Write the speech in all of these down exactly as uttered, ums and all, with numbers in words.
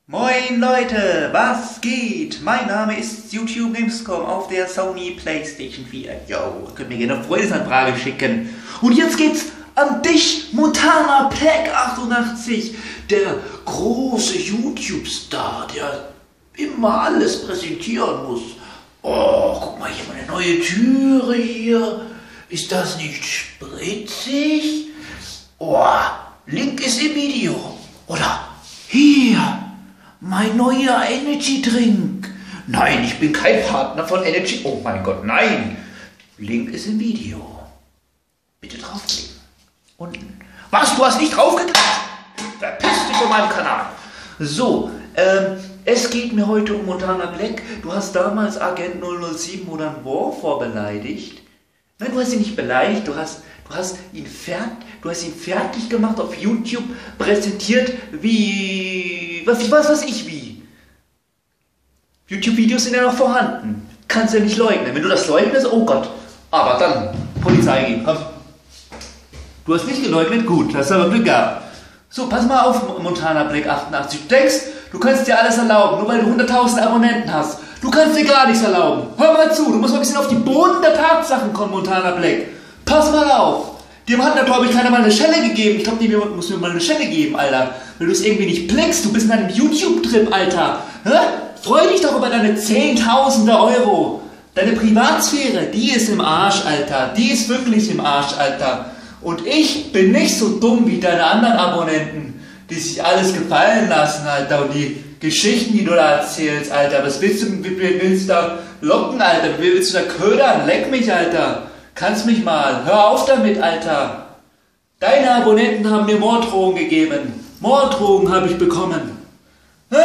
Moin Leute, was geht? Mein Name ist YouTube Gamescom auf der Sony PlayStation vier. Yo, könnt mir gerne eine Freundesanfrage schicken. Und jetzt geht's an dich, Montana Black achtundachtzig, der große YouTube-Star, der immer alles präsentieren muss. Oh, guck mal hier, meine neue Türe hier. Ist das nicht spritzig? Oh, Link ist im Video. Oder hier. Mein neuer Energy Drink. Nein, ich bin kein Partner von Energy. Oh mein Gott, nein. Link ist im Video. Bitte draufklicken. Unten. Was, du hast nicht draufgeklickt? Verpiss dich von meinem Kanal. So, ähm, es geht mir heute um Montana Black. Du hast damals Agent null null sieben Modern Warfare beleidigt. Nein, du hast ihn nicht beleidigt, du hast, du hast ihn fertig, du hast ihn fertig gemacht, auf YouTube präsentiert, wie, was, was weiß ich wie. YouTube-Videos sind ja noch vorhanden, kannst ja nicht leugnen. Wenn du das leugnest, oh Gott, aber dann Polizei gehen, komm. Du hast nicht geleugnet, gut, hast aber Glück gehabt. So, pass mal auf, Montana Black achtundachtzig, du denkst, du kannst dir alles erlauben, nur weil du hunderttausend Abonnenten hast. Du kannst dir gar nichts erlauben. Hör mal zu, du musst mal ein bisschen auf die Boden der Tatsachen kommen, Montana Black. Pass mal auf. Dem hat da, glaube ich, keiner mal eine Schelle gegeben. Ich glaube, dem muss mir mal eine Schelle geben, Alter. Weil du es irgendwie nicht blickst. Du bist in einem YouTube-Trip, Alter. Hä? Freu dich doch über deine Zehntausende Euro. Deine Privatsphäre, die ist im Arsch, Alter. Die ist wirklich im Arsch, Alter. Und ich bin nicht so dumm wie deine anderen Abonnenten, die sich alles gefallen lassen, Alter. Und die Geschichten, die du da erzählst, Alter. Was willst du, willst du da locken, Alter? Wie willst du da ködern? Leck mich, Alter. Kannst mich mal. Hör auf damit, Alter. Deine Abonnenten haben mir Morddrohungen gegeben. Morddrohungen habe ich bekommen. Hä?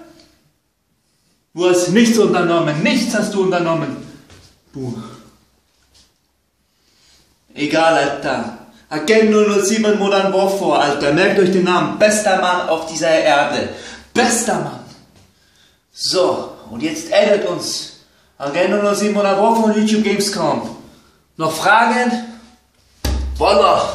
Du hast nichts unternommen. Nichts hast du unternommen. Du. Egal, Alter. Agent null null sieben Modern Warfare, Alter. Merkt euch den Namen. Bester Mann auf dieser Erde. Bester Mann. So, und jetzt addet uns Agent null null sieben Modern Warfare von YouTube Gamescom. Noch Fragen? Voila!